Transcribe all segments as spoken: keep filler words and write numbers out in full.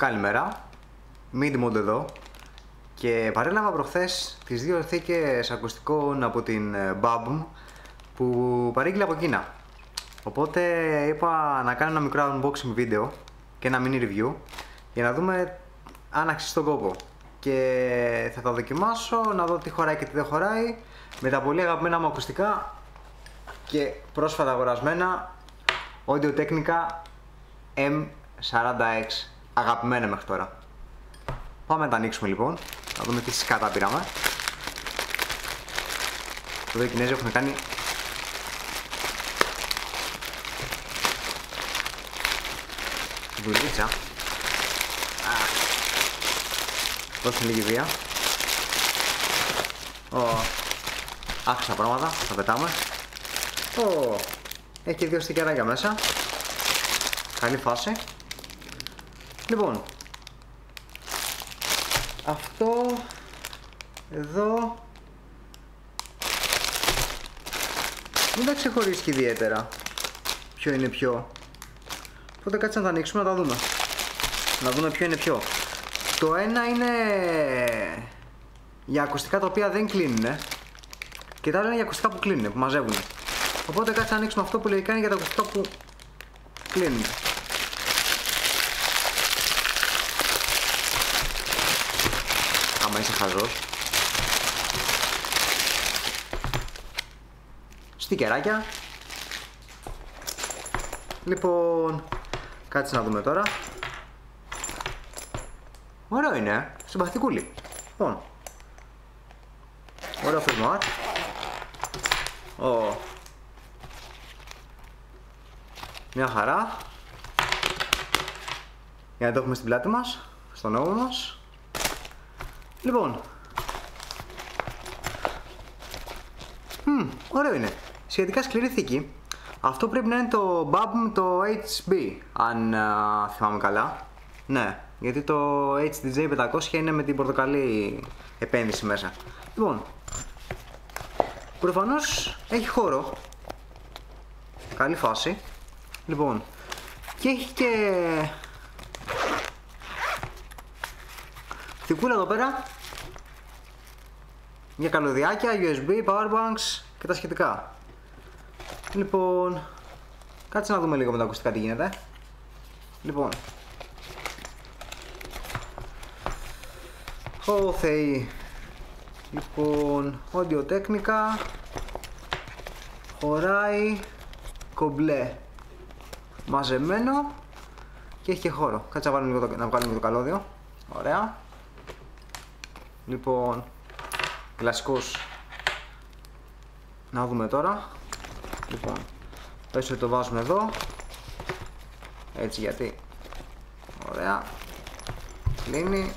Καλημέρα, Mid-Mod εδώ και παρέλαβα προχθές τις δύο θήκες ακουστικών από την Bubm που παρήγγειλα από Κίνα. Οπότε είπα να κάνω ένα μικρό unboxing βίντεο και ένα mini review για να δούμε αν αξίζει τον κόπο. Και θα τα δοκιμάσω, να δω τι χωράει και τι δεν χωράει με τα πολύ αγαπημένα μου ακουστικά και πρόσφατα αγορασμένα Audio-Technica εμ σαράντα εξ, αγαπημένα μέχρι τώρα. Πάμε να τα ανοίξουμε λοιπόν, να δούμε τι σκάτα πήραμε. Εδώ οι Κινέζοι έχουν κάνει δουλίτσα. Δώστε λίγη βία. Oh. Άχιστα πράγματα, τα πετάμε. Oh. Έχει και δύο στικεράκια μέσα. Καλή φάση. Λοιπόν, αυτό εδώ δεν τα ξεχωρίζει και ιδιαίτερα ποιο είναι ποιο. Οπότε κάτσε να τα ανοίξουμε να τα δούμε. Να δούμε ποιο είναι ποιο. Το ένα είναι για ακουστικά τα οποία δεν κλείνουν και τα άλλα είναι για ακουστικά που κλείνουν, που μαζεύουν. Οπότε κάτσε να ανοίξουμε αυτό που λογικά είναι για τα ακουστικά που κλείνουν. Άμα είσαι χαζός. Στικεράκια. Λοιπόν, κάτσε να δούμε τώρα. Ωραίο είναι, συμπαθητικούλη. Λοιπόν, ωραίο φερμοάρ. Oh. Μια χαρά. Για να το έχουμε στην πλάτη μας, στον ώμο μας. Λοιπόν, mm, ωραίο είναι. Σχετικά σκληρή θήκη. Αυτό πρέπει να είναι το Bubm το έιτς μπι, αν uh, θυμάμαι καλά. Ναι, γιατί το έιτς ντι τζέι πεντακόσια είναι με την πορτοκαλί επένδυση μέσα. Λοιπόν, προφανώς έχει χώρο. Καλή φάση. Λοιπόν, και έχει και θικούλα εδώ πέρα για καλωδιάκια, γιου ες μπι, powerbanks και τα σχετικά. Λοιπόν, κάτσε να δούμε λίγο με τα ακουστικά τι γίνεται. Λοιπόν, Ω Θεοί. Λοιπόν, Audio-Technica χωράει κομπλέ μαζεμένο και έχει και χώρο. Κάτσε να βάλουμε λίγο το, να βγάλουμε λίγο το καλώδιο. Ωραία. Λοιπόν, κλασικός. Να δούμε τώρα. Λοιπόν, πέσω το βάζουμε εδώ. Έτσι, γιατί ωραία. Κλείνει.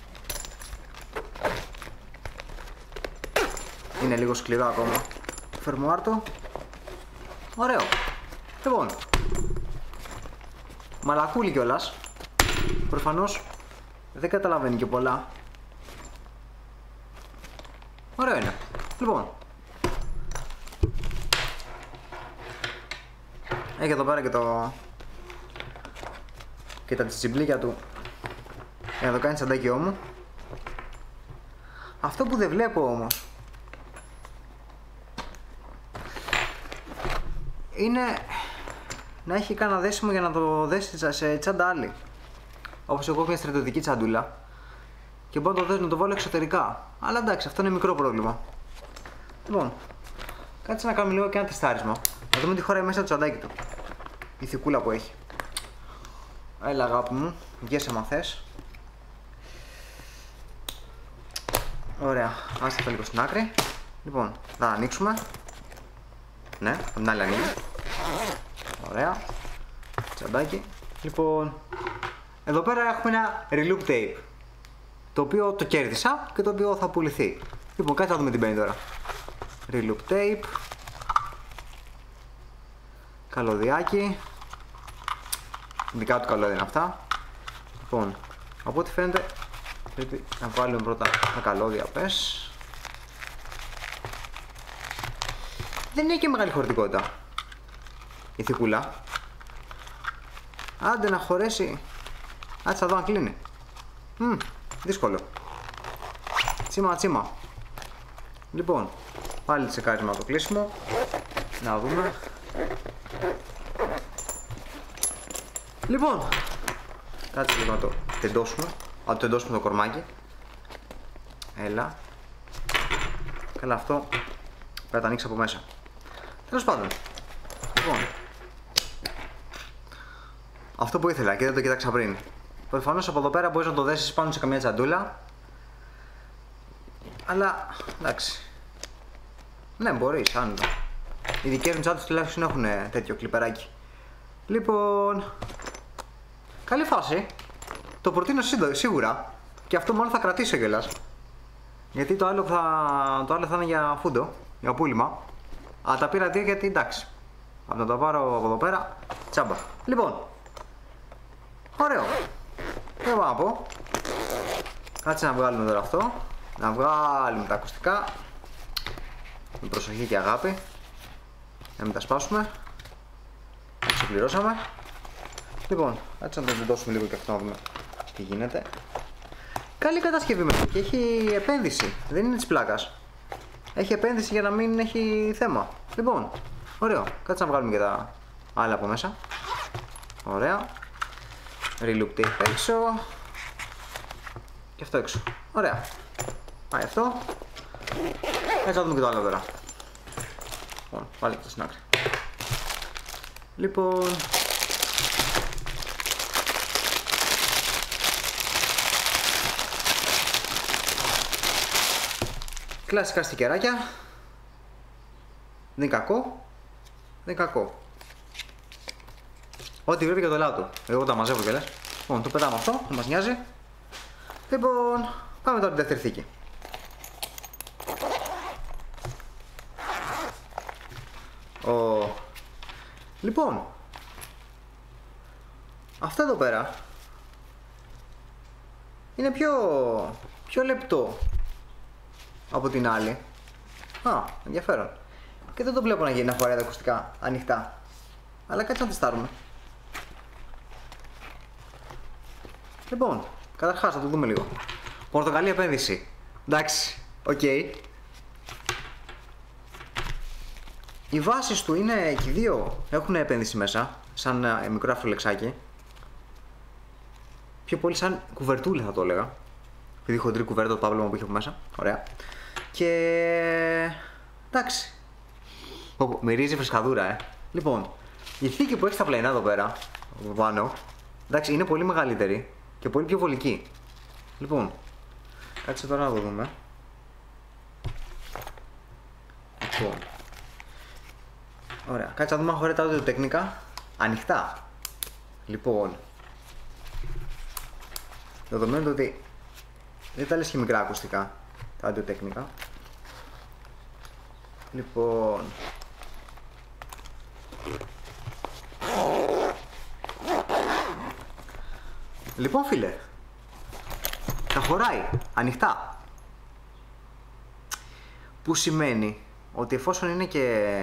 Είναι λίγο σκληρό ακόμα. Φερμοάρτο. Ωραίο. Λοιπόν, μαλακούλι κιόλας. Προφανώς δεν καταλαβαίνει και πολλά. Ωραίο είναι. Λοιπόν, έχει εδώ πέρα και το και τα τσιμπλίκια του για να το κάνει σαντάκι μου. Αυτό που δεν βλέπω όμως είναι να έχει κανένα δέσιμο για να το δέσει σε τσάντα άλλη. Όπως εγώ έχω μια στρατιωτική τσαντούλα και μπορώ να το δέσω να το βάλω εξωτερικά. Αλλά εντάξει, αυτό είναι μικρό πρόβλημα. Λοιπόν, κάτσε να κάνουμε λίγο και ένα τεστάρισμα. Να δούμε τι χωράει μέσα το τσαντάκι του. Η θικούλα που έχει. Έλα αγάπη μου, βγες άμα θες. Ωραία, άστε το λίγο στην άκρη. Λοιπόν, θα ανοίξουμε. Ναι, από την άλλη ανοίγει. Ωραία. Τσαντάκι. Λοιπόν, εδώ πέρα έχουμε ένα Reloop tape, το οποίο το κέρδισα και το οποίο θα πουληθεί. Λοιπόν, κάτι θα δούμε τι μπαίνει τώρα. Reloop tape. Καλωδιάκι. Δικά του καλώδια είναι αυτά. Λοιπόν, από ό,τι φαίνεται πρέπει να βάλουμε πρώτα τα καλώδια, πες. Δεν έχει και μεγάλη χωρητικότητα η θικούλα. Άντε να χωρέσει Κάτσε εδώ αν κλείνει. Μμ, δύσκολο. Τσίμα τσίμα. Λοιπόν, πάλι τσεκάρισμα το κλείσιμο. Να δούμε. Λοιπόν, κάτσε λίγο να το τεντώσουμε. Να το τεντώσουμε το κορμάκι. Έλα. Καλά, αυτό πρέπει να το ανοίξει από μέσα. Τέλος πάντων. Λοιπόν, αυτό που ήθελα και δεν το κοίταξα πριν. Προφανώς από εδώ πέρα μπορείς να το δέσεις πάνω σε καμία τσαντούλα. Αλλά εντάξει. Ναι, μπορείς, άνετα. Οι δικές μου τσάντες τουλάχιστον έχουν τέτοιο κλιπεράκι. Λοιπόν, καλή φάση. Το προτείνω σίγουρα. Και αυτό μόνο θα κρατήσω κιόλας. Γιατί το άλλο θα, το άλλο θα είναι για φούντο, για πούλημα. Αλλά τα πήρα δύο γιατί εντάξει. Από να το πάρω από εδώ πέρα, τσάμπα. Λοιπόν, ωραίο. Δεν πάω να πω. Κάτσε να βγάλουμε τώρα αυτό. Να βγάλουμε τα ακουστικά. Με προσοχή και αγάπη. Να μην τα σπάσουμε. Τα ξεπληρώσαμε. Λοιπόν, κάτσε να το δώσουμε λίγο και αυτό να δούμε τι γίνεται. Καλή κατασκευή μέσα και έχει επένδυση. Δεν είναι της πλάκας. Έχει επένδυση για να μην έχει θέμα. Λοιπόν, ωραίο. Κάτσε να βγάλουμε και τα άλλα από μέσα. Ωραία. Reloop tape έξω. Και αυτό έξω. Ωραία. Πάει αυτό. Κάτσε να δούμε και το άλλο τώρα. Λοιπόν, πάλι και στην άκρη. Λοιπόν, κλασικά στικεράκια. Δεν είναι κακό. Δεν είναι κακό. Ό,τι βλέπει και το λαό του. Εγώ τα μαζεύω και λες. Λοιπόν, το πετάμε αυτό, δεν μας νοιάζει. Λοιπόν, πάμε τώρα την δεύτερη θήκη. Ο... Λοιπόν, αυτό εδώ πέρα είναι πιο, πιο λεπτό από την άλλη. Α, ενδιαφέρον. Και δεν το βλέπω να γίνει να φοράει τα ακουστικά ανοιχτά. Αλλά κάτσε να τεστάρουμε. Λοιπόν, καταρχάς θα το δούμε λίγο. Πορτοκαλί επένδυση. Εντάξει, οκ. Okay. Οι βάσεις του είναι και οι δύο έχουν επένδυση μέσα. Σαν ε, μικρό αφρολεξάκι. Πιο πολύ σαν κουβερτούλη θα το έλεγα. Επειδή χοντρή κουβέρτα το παύλωμα που είχε από μέσα. Ωραία. Και... εντάξει. Πω, μυρίζει φρεσκαδούρα, ε. Λοιπόν, η θήκη που έχει στα πλαϊνά εδώ πέρα, από πάνω, εντάξει, είναι πολύ μεγαλύτερη και πολύ πιο βολική. Λοιπόν, κάτσε τώρα να το δούμε. Λοιπόν, ωραία, κάτσε να δούμε αν χωράει τα audio τεχνικά ανοιχτά. Λοιπόν, δεδομένου ότι δεν τα λες και μικρά ακουστικά τα audio τεχνικά. Λοιπόν, λοιπόν φίλε, τα χωράει ανοιχτά. Που σημαίνει ότι εφόσον είναι και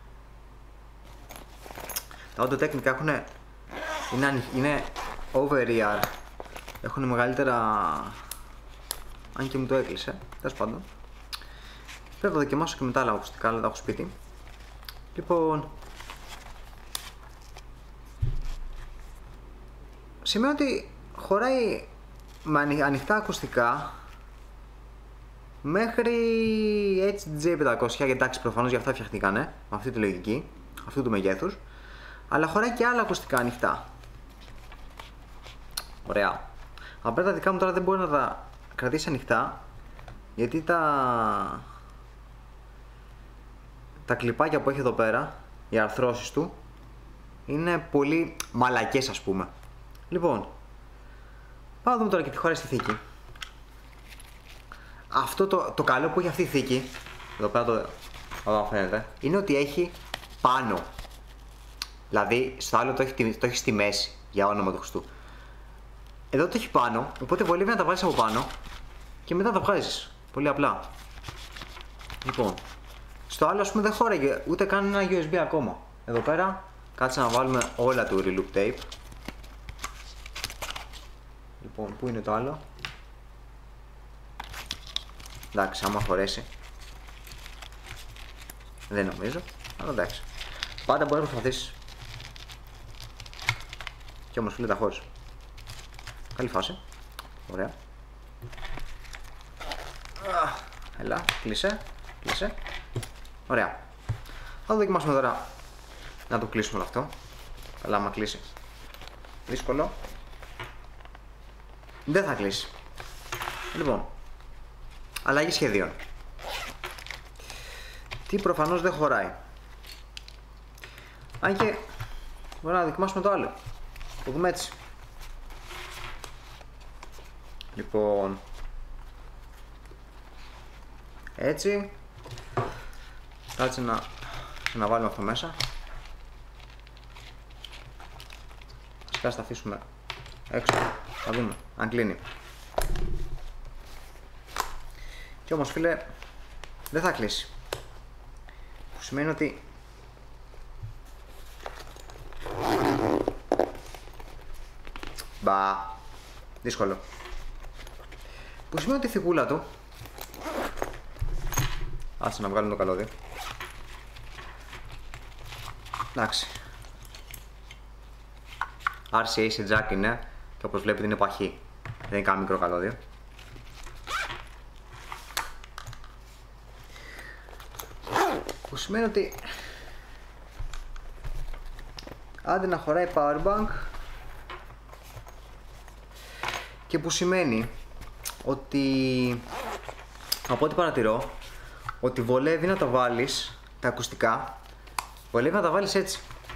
τα audio τεχνικά έχουν είναι, είναι over ear, έχουν μεγαλύτερα, αν και μου το έκλεισε, τέλος πάντων. Πρέπει να δοκιμάσω και με τα άλλα ακουστικά, αλλά τα έχω σπίτι. Λοιπόν, σημαίνει ότι χωράει με ανοιχτά ακουστικά μέχρι έιτς ντι τζέι πεντακόσια, γιατί εντάξει προφανώς για αυτά φτιαχτήκανε, με αυτή τη λογική, αυτού του μεγέθους. Αλλά χωράει και άλλα ακουστικά ανοιχτά. Ωραία. Απλά τα δικά μου τώρα δεν μπορεί να τα κρατήσει ανοιχτά, γιατί τα τα κλιπάκια που έχει εδώ πέρα, οι αρθρώσεις του, είναι πολύ μαλακές ας πούμε. Λοιπόν, πάμε να δούμε τώρα και τι χωράει στη θήκη. Αυτό το, το καλό που έχει αυτή η θήκη, εδώ πέρα το, εδώ φαίνεται, είναι ότι έχει πάνω. Δηλαδή στο άλλο το έχει, το έχει στη μέση, για όνομα του Χριστού. Εδώ το έχει πάνω, οπότε βολεύει να τα βάλεις από πάνω και μετά τα βγάζεις. Πολύ απλά. Λοιπόν, στο άλλο ας πούμε δεν χώραγε ούτε καν ένα γιου ες μπι ακόμα. Εδώ πέρα, κάτσε να βάλουμε όλα του Reloop tape. Λοιπόν, πού είναι το άλλο? Εντάξει, άμα χωρέσει. Δεν νομίζω, αλλά εντάξει. Πάντα μπορεί να προσπαθήσεις. Κι όμως φίλε τα χώρισε. Καλή φάση. Ωραία. Έλα, κλείσε. Κλείσε. Ωραία. Θα το δοκιμάσουμε τώρα να το κλείσουμε όλο αυτό. Αλλά άμα κλείσει. Δύσκολο. Δεν θα κλείσει. Λοιπόν. Αλλαγή σχεδίων. Τι προφανώς δεν χωράει. Αν και μπορούμε να δοκιμάσουμε το άλλο. Το δούμε έτσι. Λοιπόν. Έτσι. Κάτσε να, να βάλουμε αυτό μέσα. Ας τα αφήσουμε έξω. Θα δούμε αν κλείνει. Και όμως φίλε δεν θα κλείσει. Που σημαίνει ότι μπα, δύσκολο. Που σημαίνει ότι η θικούλα του, άσε να βγάλουμε το καλώδιο. Εντάξει. αρ σι έι σε jack είναι και όπως βλέπετε είναι παχύ. Δεν είναι καν μικρό καλώδιο. Που σημαίνει ότι άντε να χωράει powerbank, και που σημαίνει ότι από ό,τι παρατηρώ ότι βολεύει να τα βάλεις τα ακουστικά, βολεύει να τα βάλεις έτσι.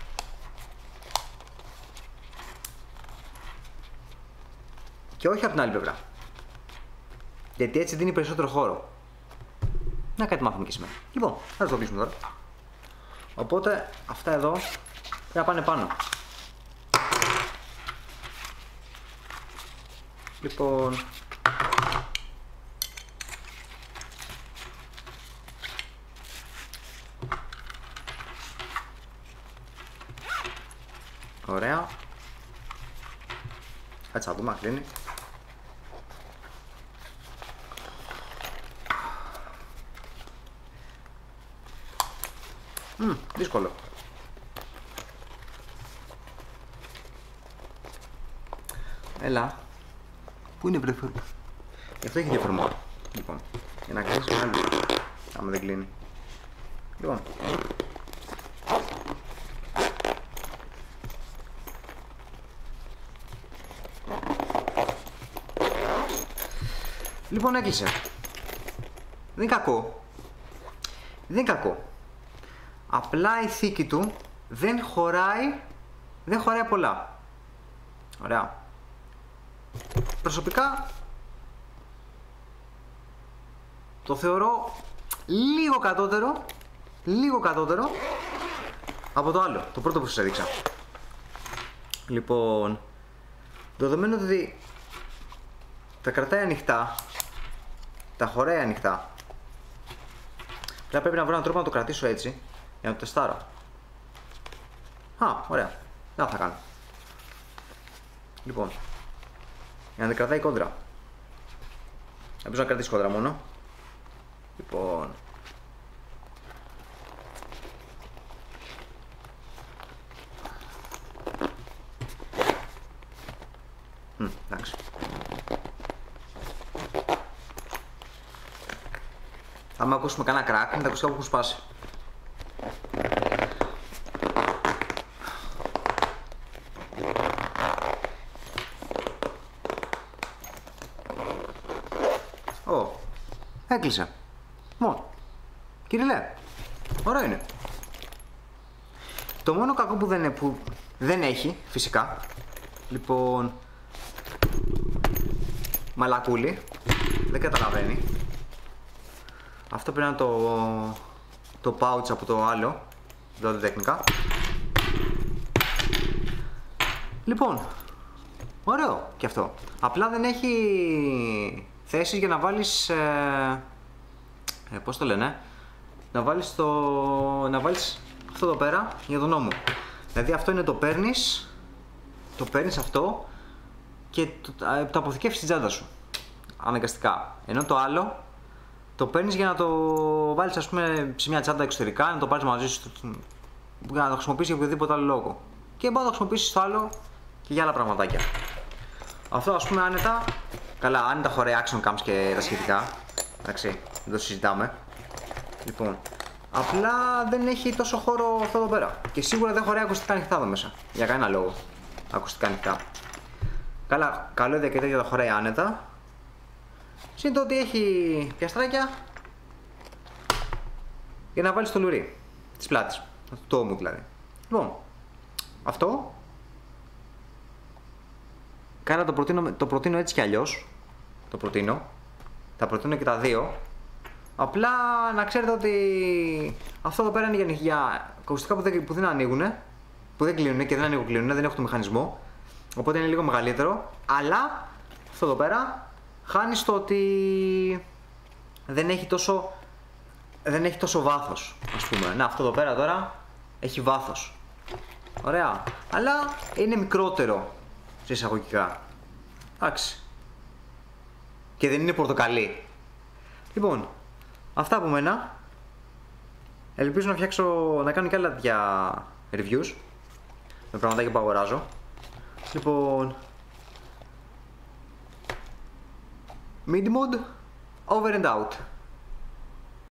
Και όχι από την άλλη πλευρά. Γιατί έτσι δίνει περισσότερο χώρο. Να κάτι μάθουμε και σήμερα. Λοιπόν, θα το κλείσουμε τώρα. Οπότε αυτά εδώ πρέπει να πάνε πάνω. Λοιπόν, ωραία. Κάτσε να δούμε αν κλείνει. Μμμ, δύσκολο. Έλα. Πού είναι βρε? Γι' αυτό έχει διαφορμό. Λοιπόν, για να κλείσει άλλο. Άμα δεν κλείνει. Λοιπόν. Λοιπόν, έκλεισε. Δεν είναι κακό. Δεν είναι κακό. Απλά η θήκη του δεν χωράει, δεν χωράει πολλά. Ωραία. Προσωπικά το θεωρώ λίγο κατώτερο, λίγο κατώτερο από το άλλο, το πρώτο που σας έδειξα. Λοιπόν, δεδομένου ότι τα κρατάει ανοιχτά, τα χωράει ανοιχτά, πλέον πρέπει να βρω έναν τρόπο να το κρατήσω έτσι για να το τεστάρω. Α, ωραία, δεν θα κάνω. Λοιπόν, για να δεν κρατάει κόντρα. Ελπίζω να κρατήσει κόντρα μόνο. Λοιπόν, Μ, εντάξει. Άμα ακούσουμε κανένα κράκ, είναι τα ακουστικά που έχουν σπάσει. Ω, έκλεισε. Μόνο. Κυριλέ, ωραίο είναι. Το μόνο κακό που δεν, που δεν έχει, φυσικά, λοιπόν, μαλακούλι, δεν καταλαβαίνει. Αυτό πρέπει να είναι το, το pouch από το άλλο, δηλαδή τεχνικά. Λοιπόν, ωραίο και αυτό. Απλά δεν έχει θέση για να βάλεις, ε, ε, πώς το λένε, να βάλεις, το, να βάλεις αυτό εδώ πέρα για τον νόμο. Δηλαδή αυτό είναι το παίρνεις, το παίρνεις αυτό και το, το αποθηκεύεις στην τσάντα σου. Αναγκαστικά. Ενώ το άλλο το παίρνεις για να το βάλεις, ας πούμε, σε μια τσάντα εξωτερικά, να το πάρεις μαζί σου, για να το χρησιμοποιήσεις για οποιοδήποτε άλλο λόγο. Και μπορεί να το χρησιμοποιήσεις στο άλλο και για άλλα πραγματάκια. Αυτό, ας πούμε, άνετα. Καλά, άνετα χωράει action cams και τα σχετικά. Εντάξει, δεν το συζητάμε. Λοιπόν, απλά δεν έχει τόσο χώρο αυτό εδώ πέρα. Και σίγουρα δεν χωράει ακουστικά ανοιχτά εδώ μέσα. Για κανένα λόγο. Ακουστικά ανοιχτά. Καλά, καλώδια και τέτοια τα χωράει άνετα. Συν το ότι έχει πιαστράκια για να βάλεις το λουρί της πλάτης. Το ώμου δηλαδή. Λοιπόν, αυτό. Καλά, το προτείνω, το προτείνω έτσι κι αλλιώς. Το προτείνω. Τα προτείνω και τα δύο. Απλά να ξέρετε ότι αυτό εδώ πέρα είναι για, για ακουστικά που δεν, που δεν ανοίγουν, που δεν κλείνουν και δεν ανοίγουν, δεν έχουν το μηχανισμό. Οπότε είναι λίγο μεγαλύτερο. Αλλά αυτό εδώ πέρα χάνει στο ότι δεν έχει τόσο, δεν έχει τόσο βάθος, ας πούμε. Να, αυτό εδώ πέρα τώρα έχει βάθος. Ωραία. Αλλά είναι μικρότερο σε εισαγωγικά. Εντάξει. Και δεν είναι πορτοκαλί. Λοιπόν, αυτά από μένα. Ελπίζω να φτιάξω, να κάνω και άλλα τέτοια reviews με πραγματάκια που αγοράζω. Λοιπόν, mid-mod, over and out.